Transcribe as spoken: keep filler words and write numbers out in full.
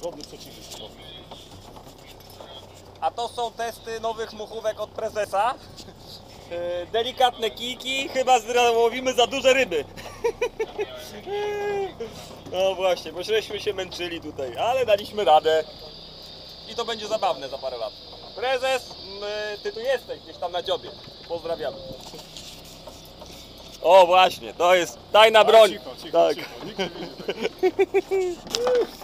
godny przeciwnik. A to są testy nowych muchówek od prezesa. Yy, delikatne kijki, chyba złowimy za duże ryby. No właśnie, bo żeśmy się męczyli tutaj, ale daliśmy radę. I to będzie zabawne za parę lat. Prezes, my, ty tu jesteś gdzieś tam na dziobie. Pozdrawiamy. O właśnie, to jest tajna broń. Cicho, cicho, Tak. cicho. Nikt nie widzi tego.